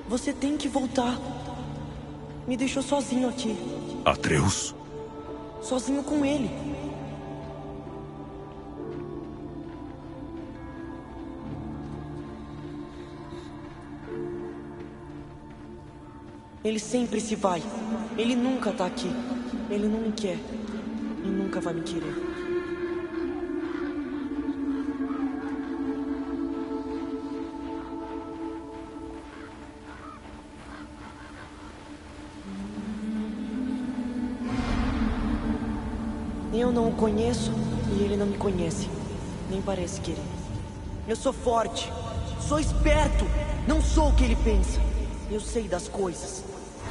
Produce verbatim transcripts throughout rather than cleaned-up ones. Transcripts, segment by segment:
Você tem que voltar. Me deixou sozinho aqui. Atreus? Sozinho com ele. Ele sempre se vai. Ele nunca tá aqui. Ele não me quer. E nunca vai me querer. Eu não o conheço e ele não me conhece. Nem parece querer. Eu sou forte. Sou esperto. Não sou o que ele pensa. Eu sei das coisas.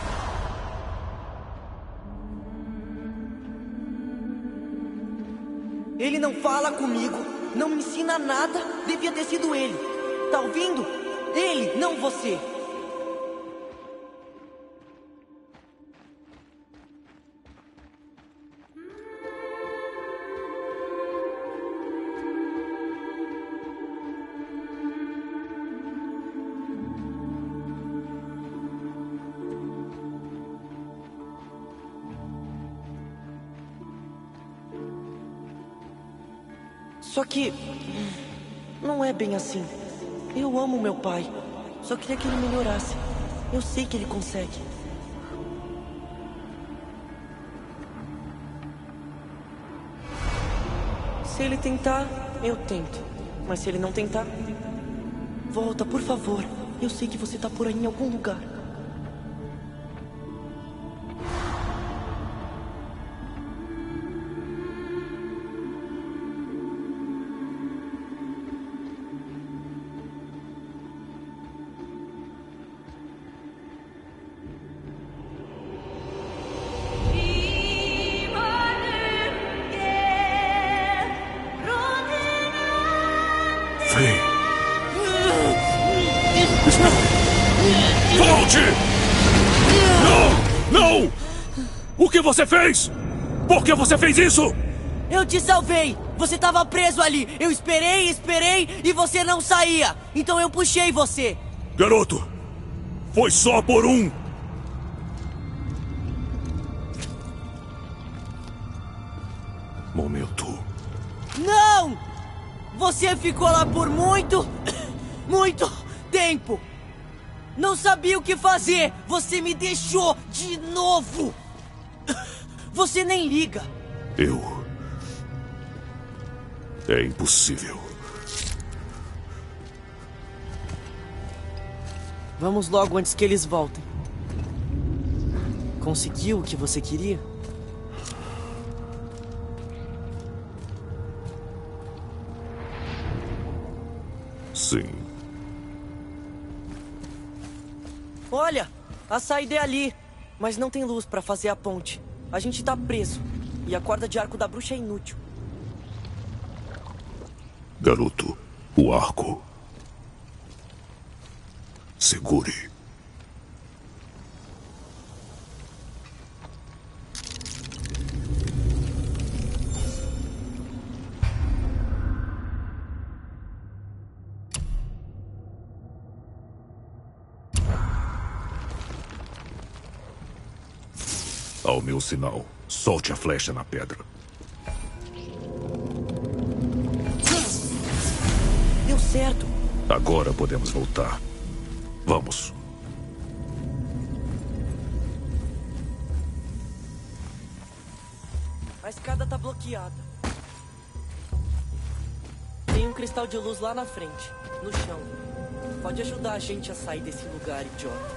Ele não fala comigo, não me ensina nada. Devia ter sido ele. Tá ouvindo? Ele, não você. Só que não é bem assim. Eu amo meu pai. Só queria que ele melhorasse. Eu sei que ele consegue. Se ele tentar, eu tento. Mas se ele não tentar, volta, por favor. Eu sei que você tá por aí em algum lugar. Volte! Não! Não! O que você fez? Por que você fez isso? Eu te salvei! Você estava preso ali! Eu esperei, esperei e você não saía! Então eu puxei você! Garoto! Foi só por um! Momento. Não! Você ficou lá por muito, muito tempo! Não sabia o que fazer! Você me deixou de novo! Você nem liga! Eu... É impossível. Vamos logo antes que eles voltem. Conseguiu o que você queria? Sim. Olha, a saída é ali, mas não tem luz pra fazer a ponte. A gente tá preso, e a corda de arco da bruxa é inútil. Garoto, o arco. Segure. Ao meu sinal, solte a flecha na pedra. Deu certo. Agora podemos voltar. Vamos. A escada tá bloqueada. Tem um cristal de luz lá na frente, no chão. Pode ajudar a gente a sair desse lugar, idiota.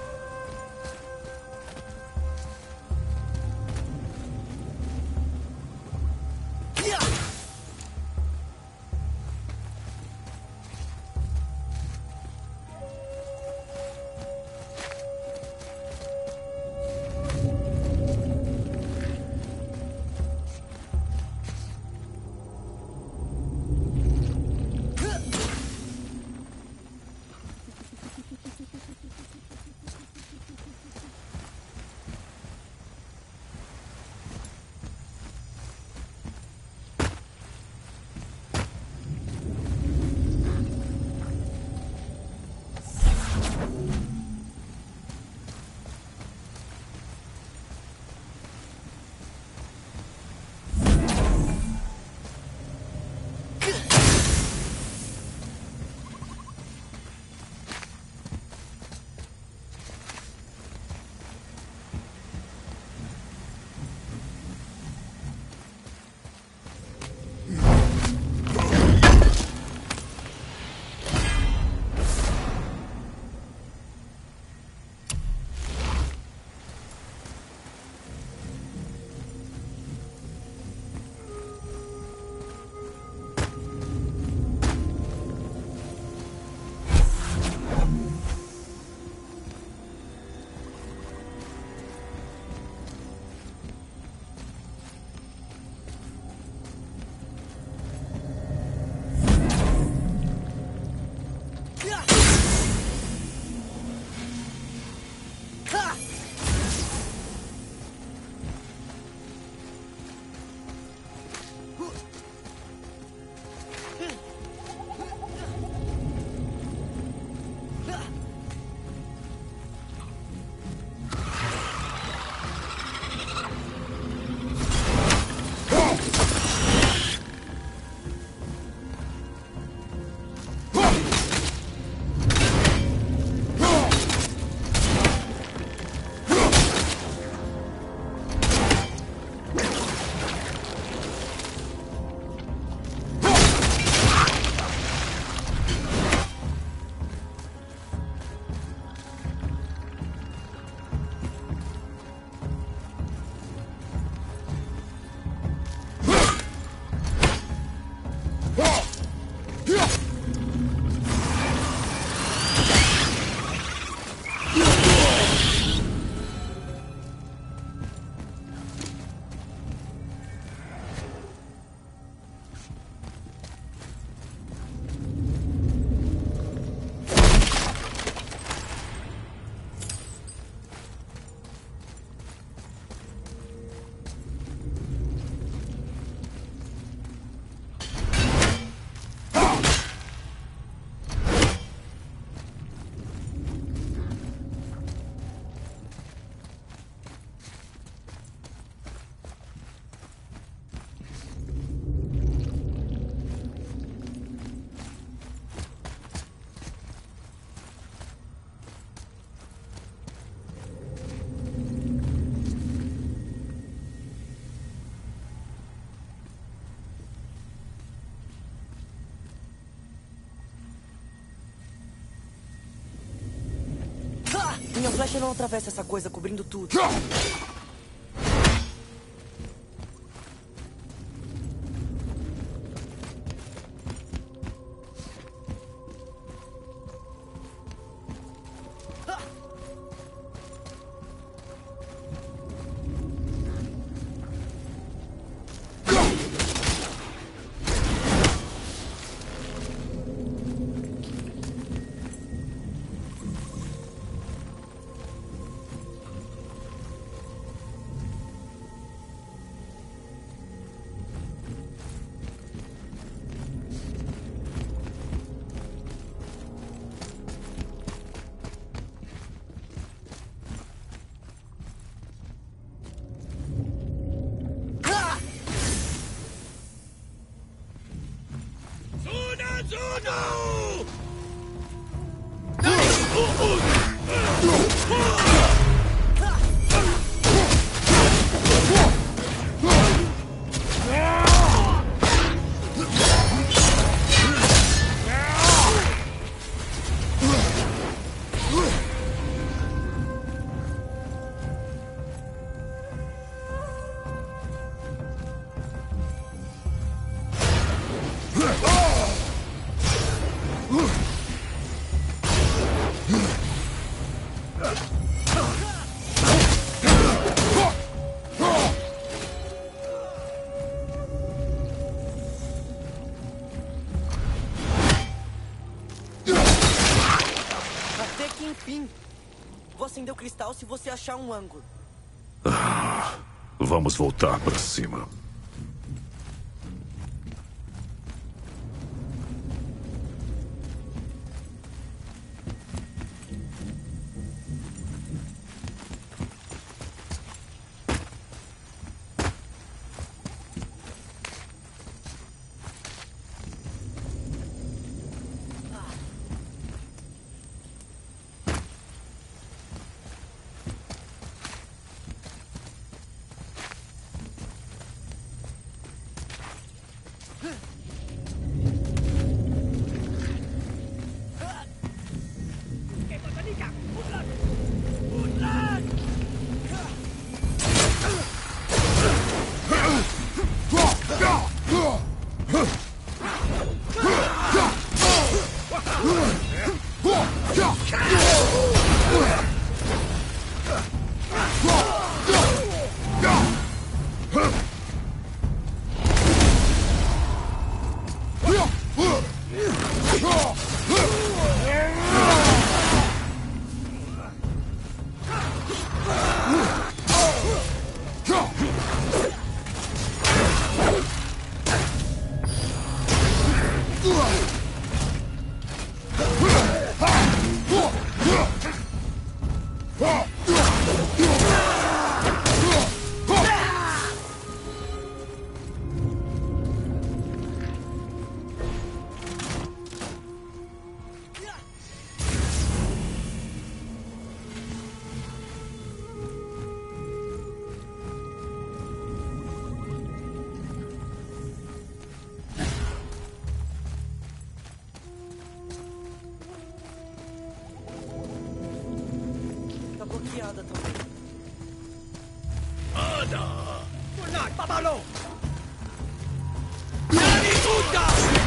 Minha flecha não atravessa essa coisa cobrindo tudo. Vou acender o cristal se você achar um ângulo. Ah, vamos voltar para cima. bloqueada também. Ana! Fornat, Babalo! Nariuta!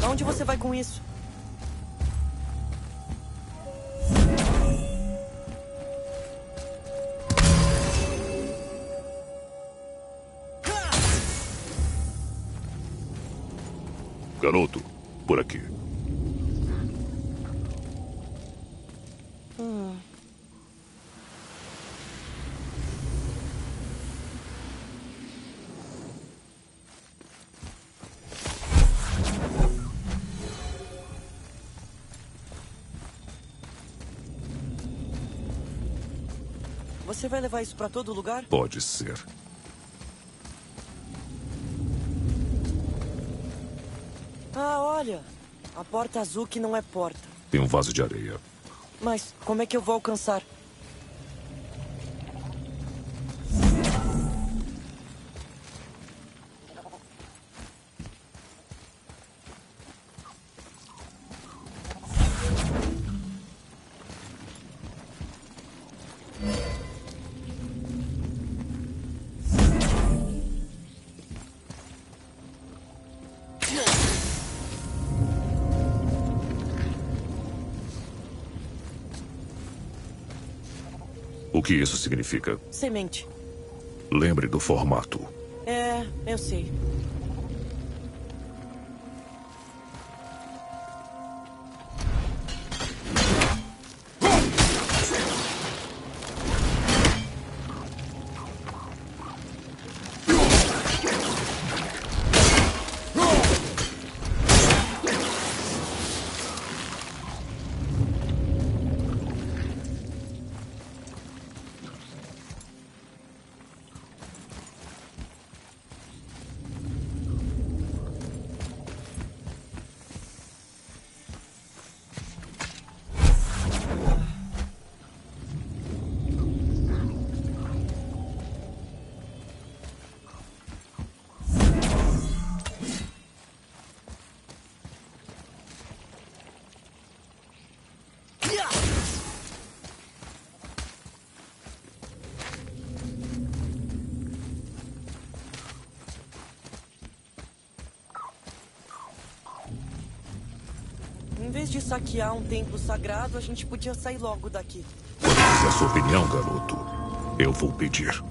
Aonde você vai com isso? Garoto, por aqui. Hum. Você vai levar isso pra todo lugar? Pode ser. Ah, olha. A porta azul que não é porta. Tem um vaso de areia. Mas como é que eu vou alcançar? O que isso significa? Semente. Lembre do formato. É, eu sei. Em vez de saquear um templo sagrado, a gente podia sair logo daqui. Se é a sua opinião, garoto, eu vou pedir.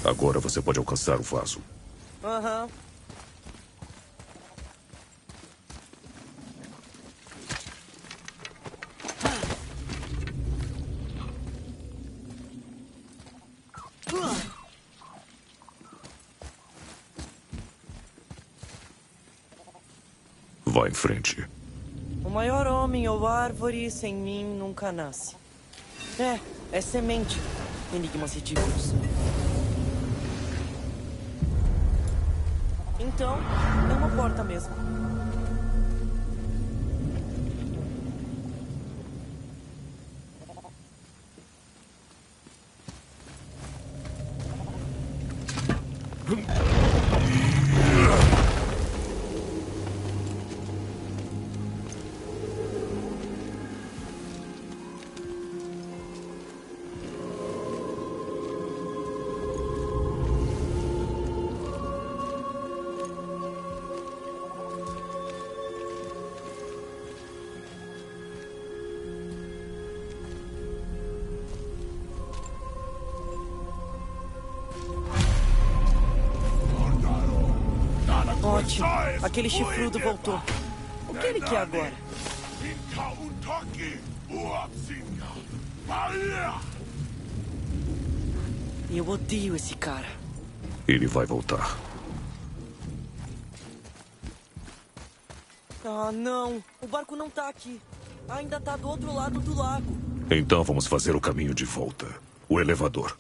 Agora você pode alcançar o vaso. Aham. Uhum. Vá em frente. O maior homem ou árvore sem mim nunca nasce. É, é semente. Enigmas ridículos. Então, é uma porta mesmo. Ótimo. Aquele chifrudo voltou. O que ele quer agora? Eu odeio esse cara. Ele vai voltar. Ah, não. O barco não tá aqui. Ainda tá do outro lado do lago. Então vamos fazer o caminho de volta. O elevador.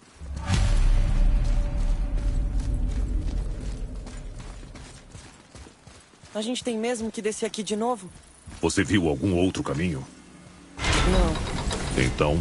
A gente tem mesmo que descer aqui de novo? Você viu algum outro caminho? Não. Então...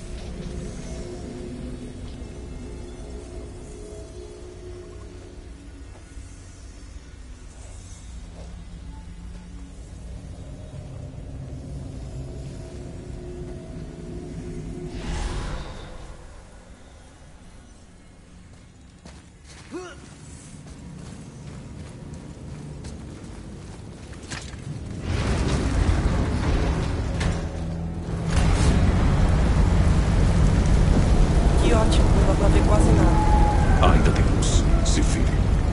Ótimo, não dá pra ver quase nada. Ainda tem luz. Se vire.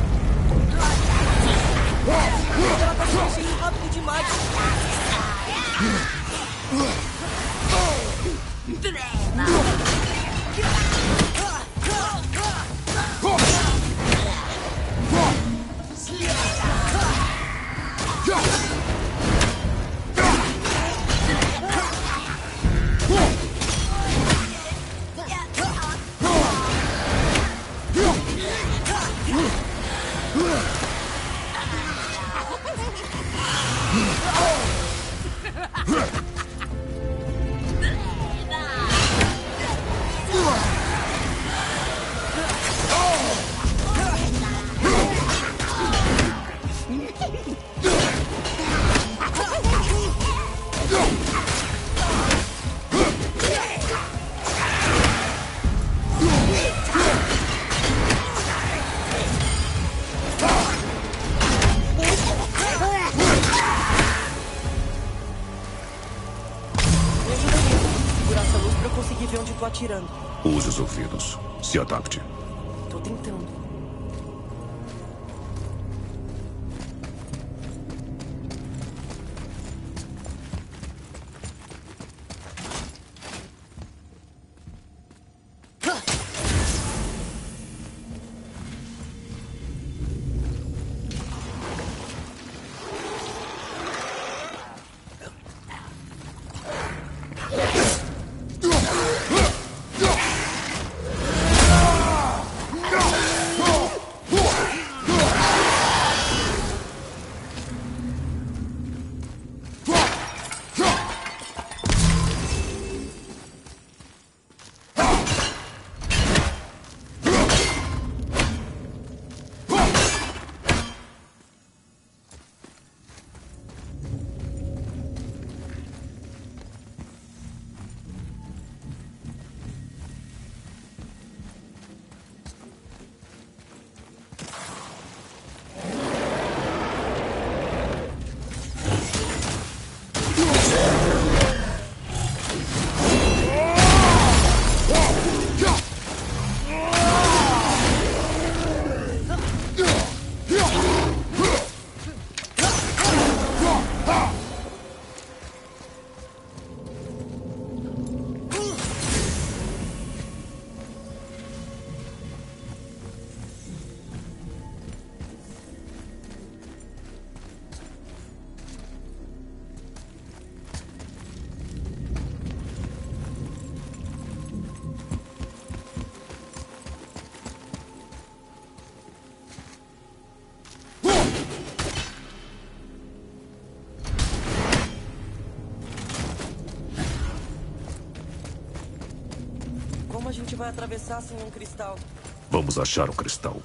Ela tá se mexendo rápido demais. Atirando. Use os ouvidos. Se adapte. Tô tentando. a gente vai atravessar sem um cristal? Vamos achar um cristal.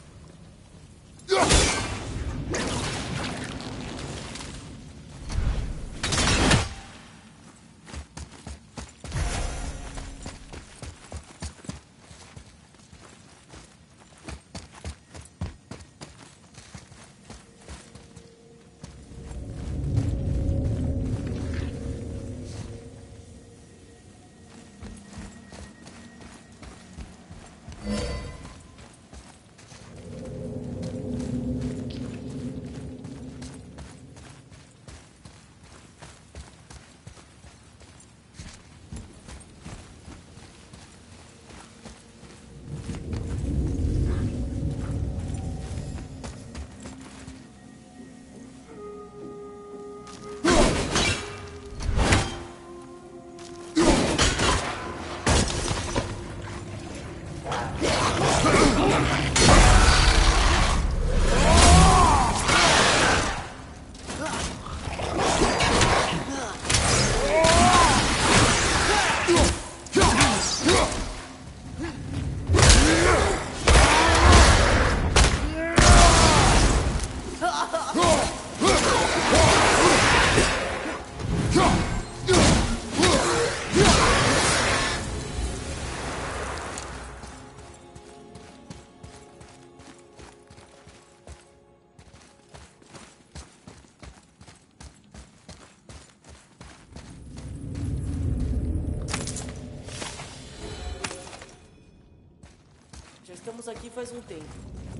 Já estamos aqui faz um tempo.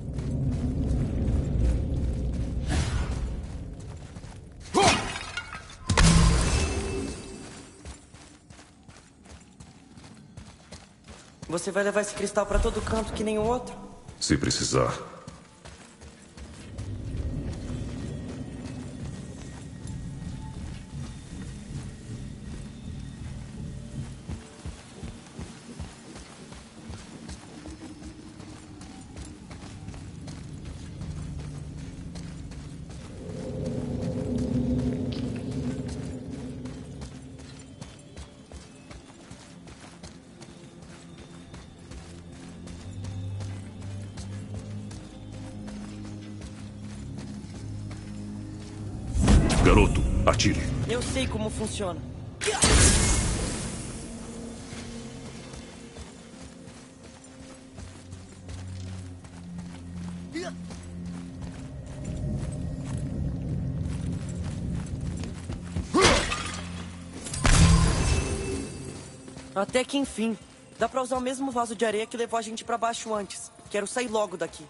Você vai levar esse cristal pra todo canto que nem o outro? Se precisar. Garoto, atire. Eu sei como funciona. Até que enfim. Dá pra usar o mesmo vaso de areia que levou a gente pra baixo antes. Quero sair logo daqui.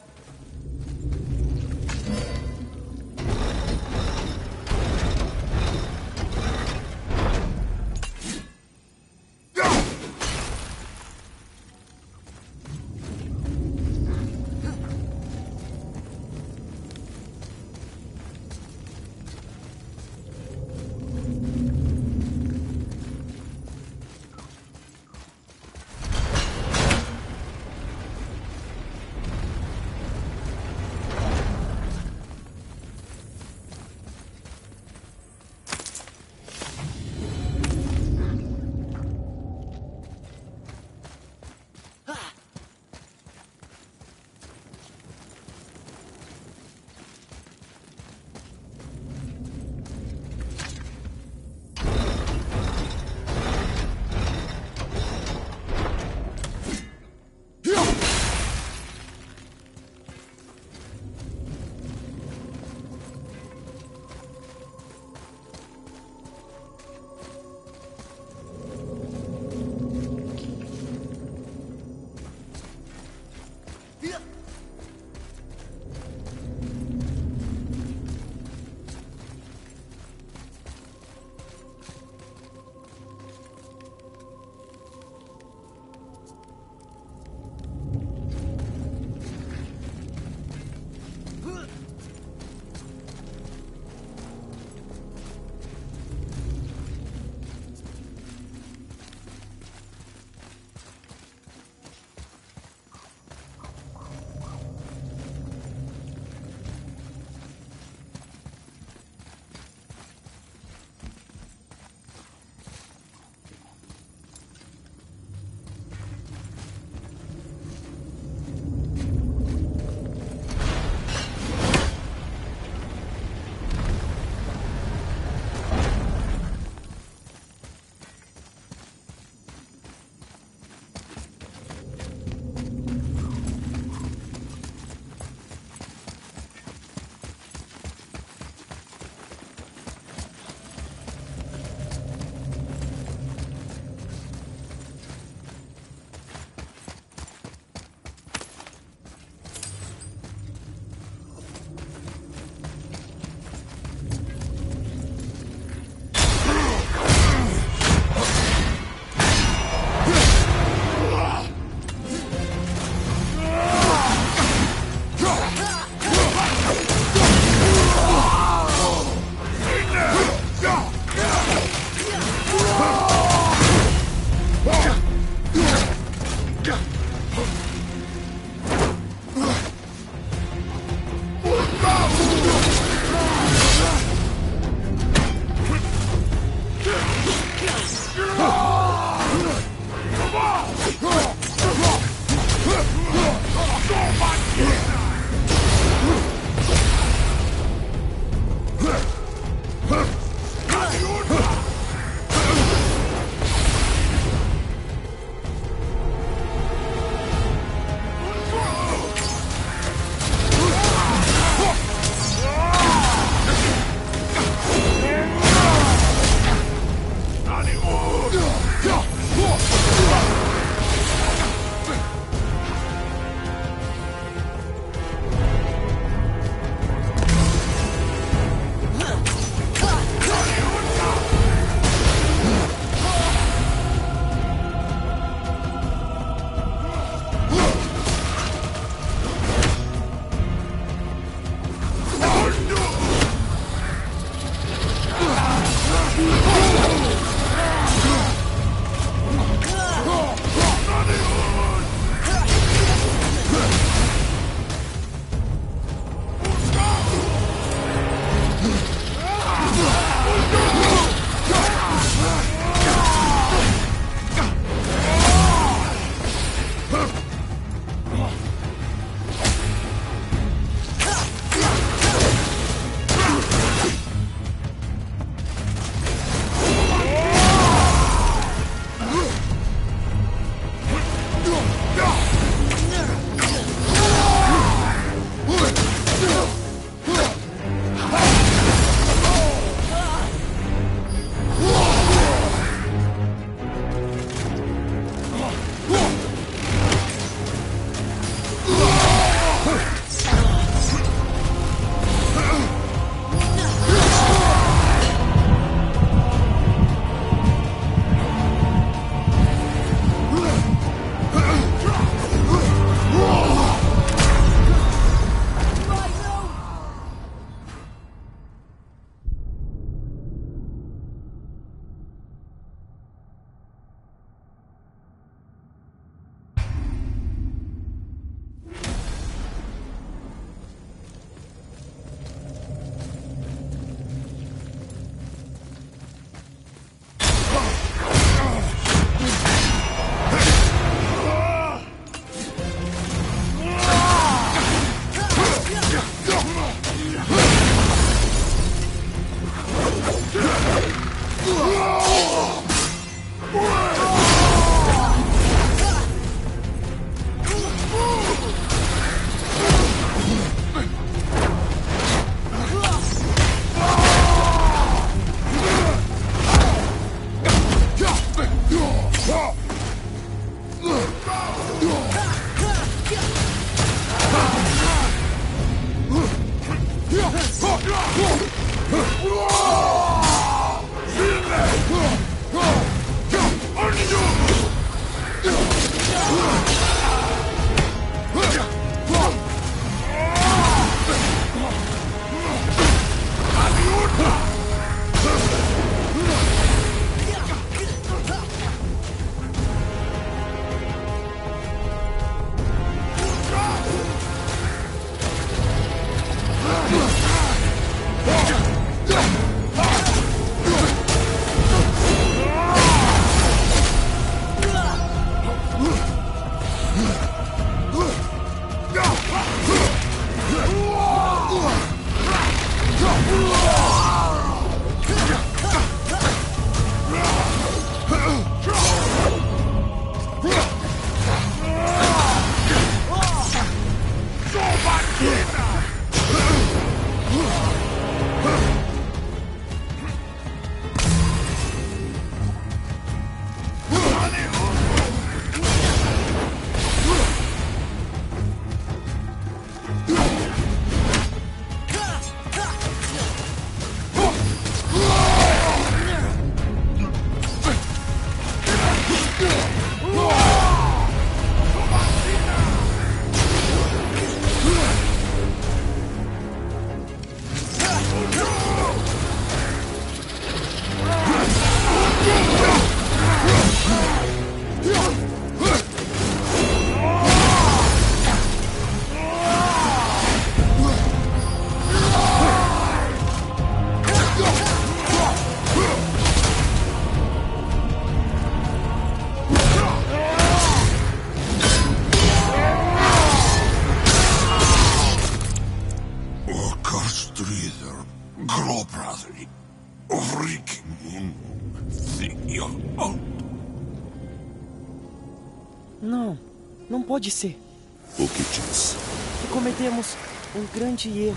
Não, não pode ser. O que diz? Que cometemos um grande erro.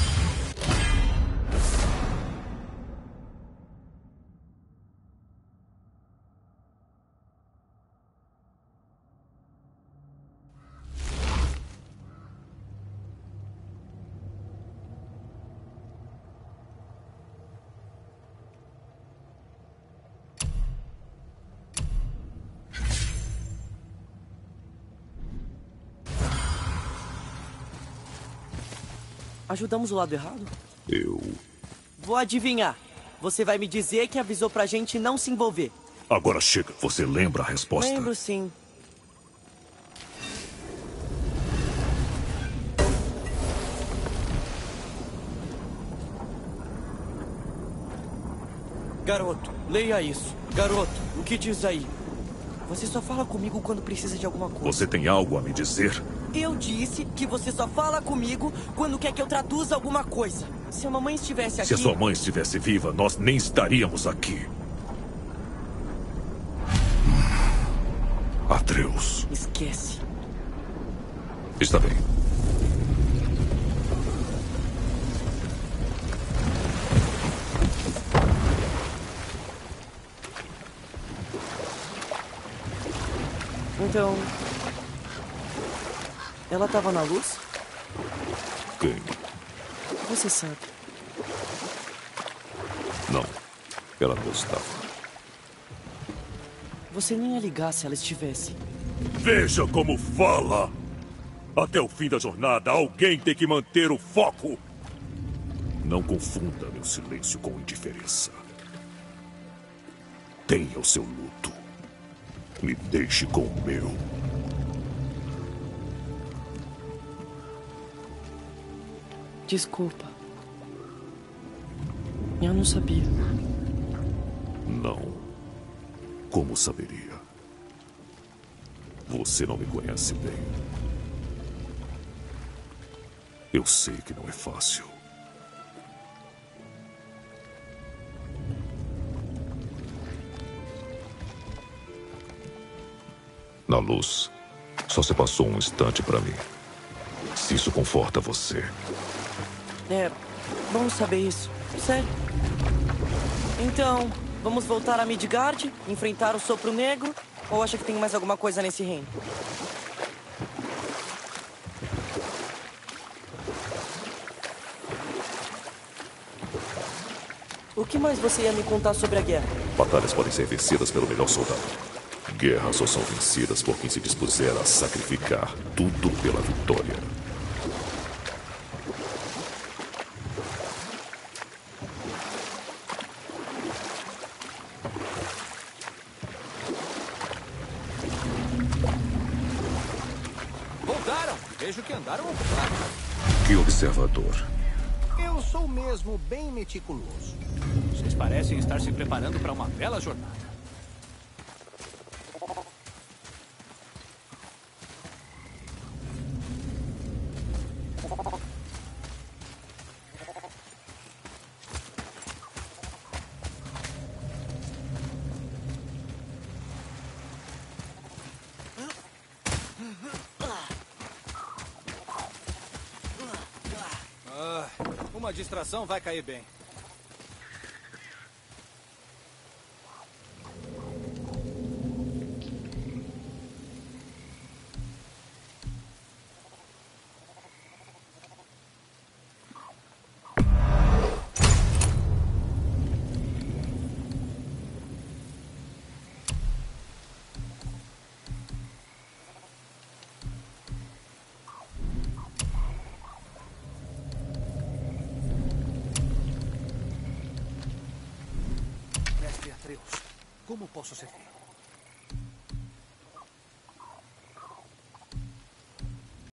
Ajudamos o lado errado? Eu... Vou adivinhar. Você vai me dizer que avisou pra gente não se envolver. Agora chega. Você lembra a resposta? Lembro, sim. Garoto, leia isso. Garoto, o que diz aí? Você só fala comigo quando precisa de alguma coisa. Você tem algo a me dizer? Eu disse que você só fala comigo quando quer que eu traduza alguma coisa. Se a mamãe estivesse aqui... Se a sua mãe estivesse viva, nós nem estaríamos aqui. Atreus. Esquece. Está bem. Então... Ela estava na luz? Quem? Você sabe. Não. Ela não estava. Você nem ia ligar se ela estivesse. Veja como fala! Até o fim da jornada, alguém tem que manter o foco! Não confunda meu silêncio com indiferença. Tenha o seu luto. Me deixe com o meu. Desculpa. Eu não sabia. Não. Como saberia? Você não me conhece bem. Eu sei que não é fácil. Na luz, só se passou um instante para mim. Se isso conforta você. É bom saber isso. Sério. Então, vamos voltar a Midgard, enfrentar o Sopro Negro Ou acha que tem mais alguma coisa nesse reino? O que mais você ia me contar sobre a guerra? Batalhas podem ser vencidas pelo melhor soldado. Guerras só são vencidas por quem se dispuser a sacrificar tudo pela vitória. Voltaram! Vejo que andaram ocupados. Que observador. Eu sou mesmo bem meticuloso. Vocês parecem estar se preparando para uma bela jornada. Ah, uma distração vai cair bem. Mestre Atreus, como posso servir?